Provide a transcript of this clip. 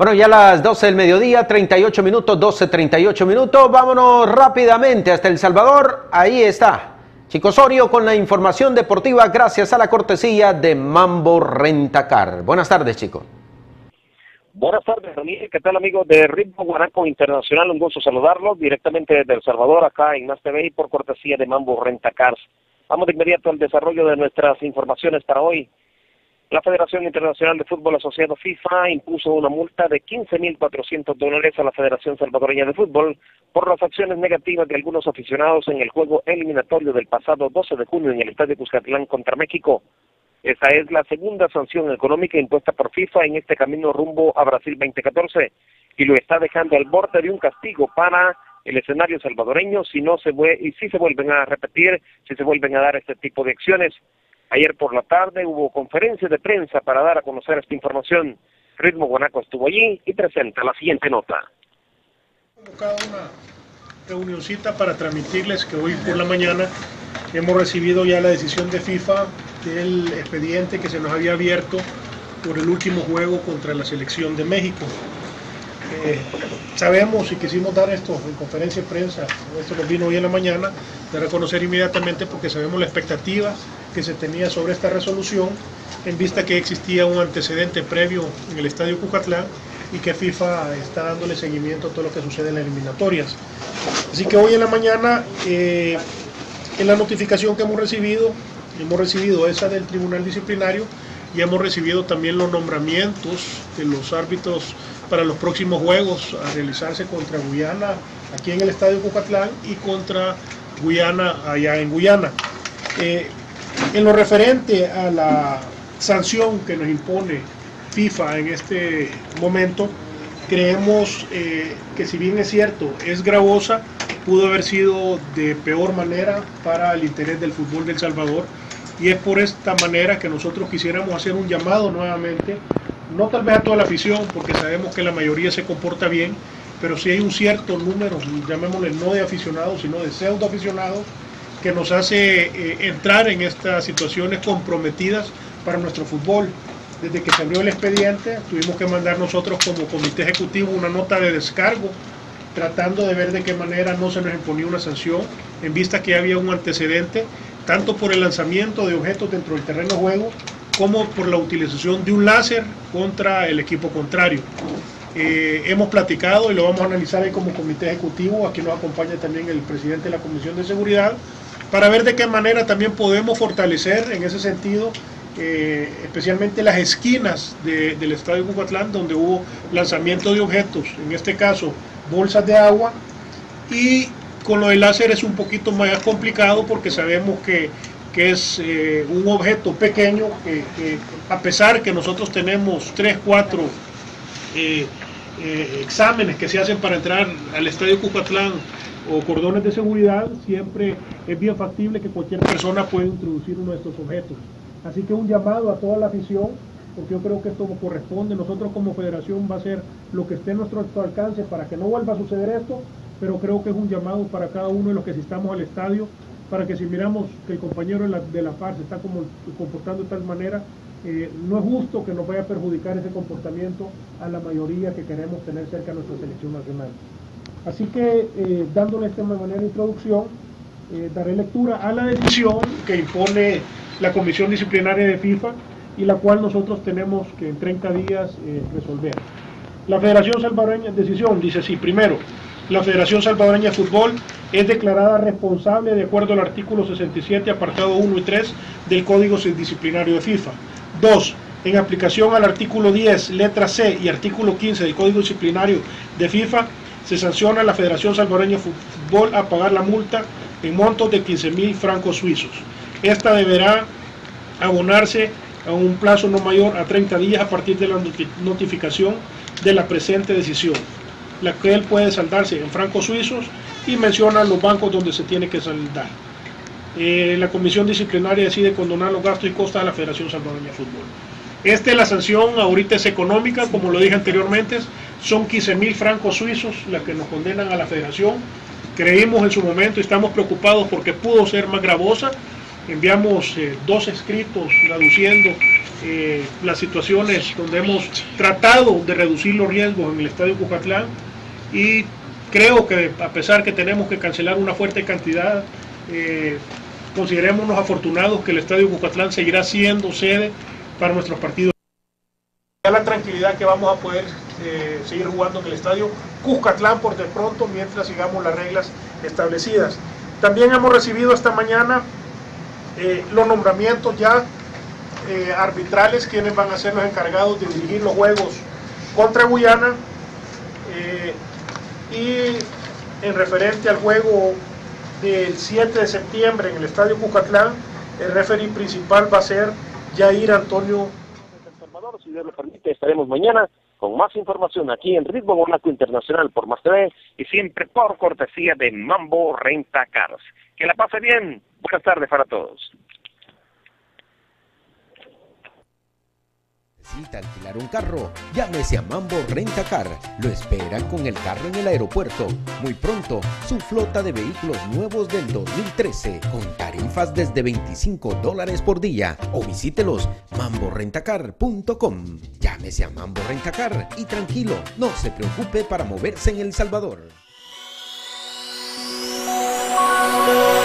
Bueno, ya a las 12 del mediodía, 38 minutos, 12:38 minutos. Vámonos rápidamente hasta El Salvador. Ahí está Chico Osorio con la información deportiva gracias a la cortesía de Mambo Rentacar. Buenas tardes, Chico. Buenas tardes, Daniel. ¿Qué tal, amigos de Ritmo Guanaco Internacional? Un gusto saludarlos directamente desde El Salvador, acá en Más TV y por cortesía de Mambo Rentacar. Vamos de inmediato al desarrollo de nuestras informaciones para hoy. La Federación Internacional de Fútbol Asociado FIFA impuso una multa de $15,400 a la Federación Salvadoreña de Fútbol por las acciones negativas de algunos aficionados en el juego eliminatorio del pasado 12 de junio en el Estadio Cuscatlán contra México. Esta es la segunda sanción económica impuesta por FIFA en este camino rumbo a Brasil 2014 y lo está dejando al borde de un castigo para el escenario salvadoreño si se vuelven a repetir, si se vuelven a dar este tipo de acciones. Ayer por la tarde hubo conferencia de prensa para dar a conocer esta información. Ritmo Guanaco estuvo allí y presenta la siguiente nota. Convocado una reunioncita para transmitirles que hoy por la mañana hemos recibido ya la decisión de FIFA del expediente que se nos había abierto por el último juego contra la selección de México. Sabemos y quisimos dar esto en conferencia de prensa, esto nos vino hoy en la mañana, de reconocer inmediatamente porque sabemos la expectativa que se tenía sobre esta resolución en vista que existía un antecedente previo en el Estadio Cuscatlán y que FIFA está dándole seguimiento a todo lo que sucede en las eliminatorias. Así que hoy en la mañana, en la notificación que hemos recibido esa del Tribunal Disciplinario y hemos recibido también los nombramientos de los árbitros para los próximos juegos a realizarse contra Guyana aquí en el Estadio Cuscatlán y contra Guyana allá en Guyana. En lo referente a la sanción que nos impone FIFA en este momento, creemos que si bien es cierto, es gravosa, pudo haber sido de peor manera para el interés del fútbol de El Salvador y es por esta manera que nosotros quisiéramos hacer un llamado nuevamente, no tal vez a toda la afición, porque sabemos que la mayoría se comporta bien, pero sí hay un cierto número, llamémosle no de aficionados, sino de pseudo aficionados, que nos hace entrar en estas situaciones comprometidas para nuestro fútbol. Desde que se abrió el expediente, tuvimos que mandar nosotros como comité ejecutivo una nota de descargo, tratando de ver de qué manera no se nos imponía una sanción, en vista que había un antecedente, tanto por el lanzamiento de objetos dentro del terreno de juego, como por la utilización de un láser contra el equipo contrario. Hemos platicado y lo vamos a analizar ahí como comité ejecutivo, aquí nos acompaña también el presidente de la Comisión de Seguridad, para ver de qué manera también podemos fortalecer en ese sentido, especialmente las esquinas del Estadio Cuscatlán, donde hubo lanzamiento de objetos, en este caso bolsas de agua, y con lo del láser es un poquito más complicado porque sabemos que es un objeto pequeño que a pesar que nosotros tenemos 3, 4 exámenes que se hacen para entrar al Estadio Cuscatlán o cordones de seguridad, siempre es bien factible que cualquier persona pueda introducir uno de estos objetos. Así que un llamado a toda la afición, porque yo creo que esto corresponde, nosotros como federación va a ser lo que esté en nuestro alcance para que no vuelva a suceder esto, pero creo que es un llamado para cada uno de los que asistamos al estadio, para que si miramos que el compañero de la par se está comportando de tal manera, no es justo que nos vaya a perjudicar ese comportamiento a la mayoría que queremos tener cerca a nuestra selección nacional. Así que, dándole esta manera de introducción, daré lectura a la decisión que impone la Comisión Disciplinaria de FIFA y la cual nosotros tenemos que en 30 días resolver. La Federación Salvadoreña, decisión, dice así: primero, la Federación Salvadoreña de Fútbol es declarada responsable de acuerdo al artículo 67, apartado 1 y 3 del Código Disciplinario de FIFA. 2. En aplicación al artículo 10, letra C y artículo 15 del Código Disciplinario de FIFA, se sanciona a la Federación Salvadoreña de Fútbol a pagar la multa en montos de 15.000 francos suizos. Esta deberá abonarse a un plazo no mayor a 30 días a partir de la notificación de la presente decisión, la que él puede saldarse en francos suizos y menciona los bancos donde se tiene que saldar. La Comisión Disciplinaria decide condonar los gastos y costas a la Federación Salvadoreña de Fútbol. La sanción ahorita es económica, como lo dije anteriormente, son 15.000 francos suizos las que nos condenan a la Federación. Creímos en su momento y estamos preocupados porque pudo ser más gravosa. Enviamos 2 escritos traduciendo las situaciones donde hemos tratado de reducir los riesgos en el Estadio Cuscatlán, y creo que a pesar que tenemos que cancelar una fuerte cantidad, considerémonos afortunados que el Estadio Cuscatlán seguirá siendo sede para nuestros partidos. La tranquilidad que vamos a poder seguir jugando en el Estadio Cuscatlán por de pronto, mientras sigamos las reglas establecidas. También hemos recibido esta mañana los nombramientos ya arbitrales, quienes van a ser los encargados de dirigir los juegos contra Guyana, y en referente al juego del 7 de septiembre en el Estadio Cuscatlán, el referee principal va a ser Jair Antonio. Si Dios lo permite, estaremos mañana con más información aquí en Ritmo Guanaco Internacional por Más TV y siempre por cortesía de Mambo Renta Cars. Que la pase bien. Buenas tardes para todos. ¿Necesita alquilar un carro? Llámese a Mambo Renta Car. Lo esperan con el carro en el aeropuerto. Muy pronto, su flota de vehículos nuevos del 2013 con tarifas desde $25 por día. O visítelos mamborentacar.com. Llámese a Mambo Renta Car y tranquilo, no se preocupe para moverse en El Salvador.